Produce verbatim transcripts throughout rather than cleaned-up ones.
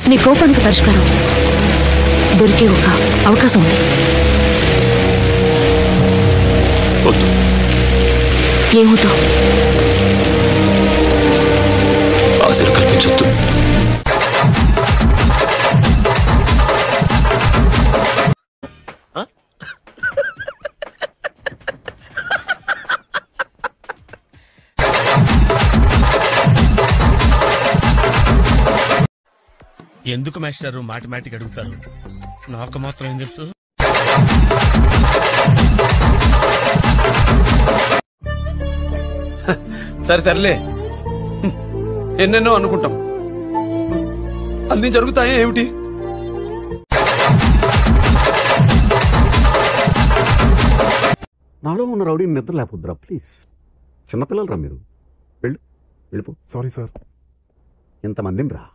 నీ కోపానికి పరిష్కారం దొరికే ఒక అవకాశం ఉంది. ఏమవుతావు? ఆశలు కల్పించొద్దు. ఎందుకు మాస్టారు మాటిమాటికి అడుగుతారు? నాకు మాత్రం ఏం తెలుసు? సరే తరలే, ఎన్నెన్నో అనుకుంటాం, అన్ని జరుగుతాయా ఏమిటి? నాలో ఉన్న రౌడీని నిద్ర లేకపోద్దురా ప్లీజ్. చిన్నపిల్లలు రా మీరు, వెళ్ళు వెళ్ళిపో. Sorry sir. ఇంతమందిని రా.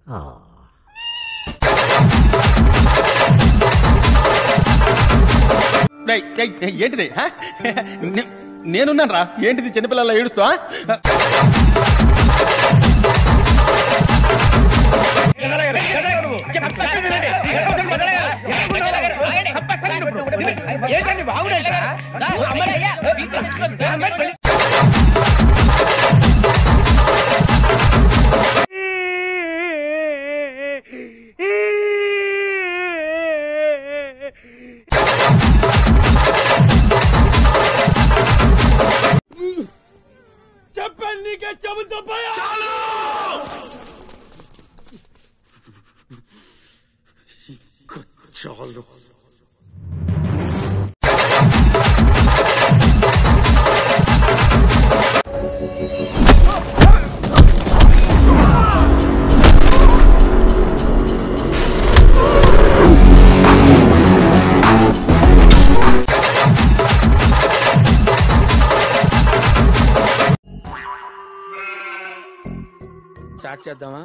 ఏంటిది? నేనున్నాను రా. ఏంటిది చిన్నపిల్లల ఏడుస్తా? చెప్పండి, నీకే చెబుతా పోయా. చాలు. స్టార్ట్ చేద్దామా?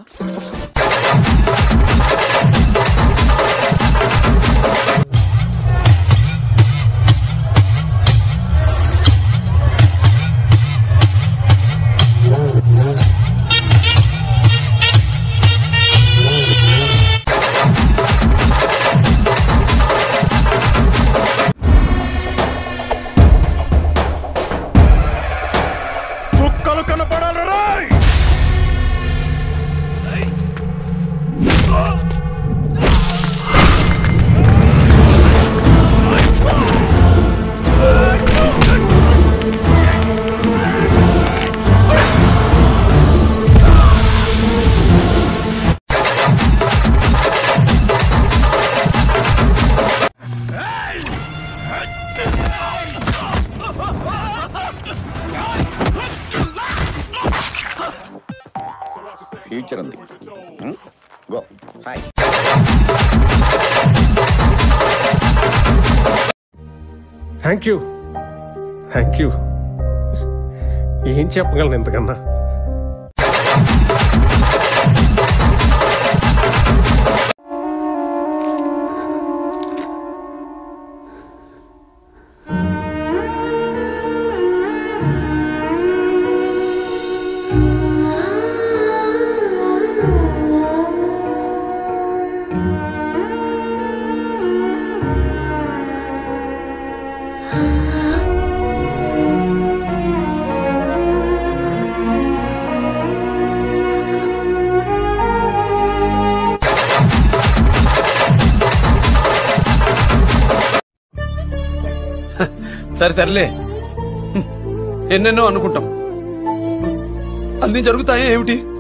చుక్కలు కనపడాలి రాయ్. ఫ్యూచర్ ఉంది. Go hi. Thank you thank you. ఏం చెప్పగలను ఎంతకన్నా? సరే తరలే, ఎన్నెన్నో అనుకుంటాం, అన్ని జరుగుతాయా ఏమిటి?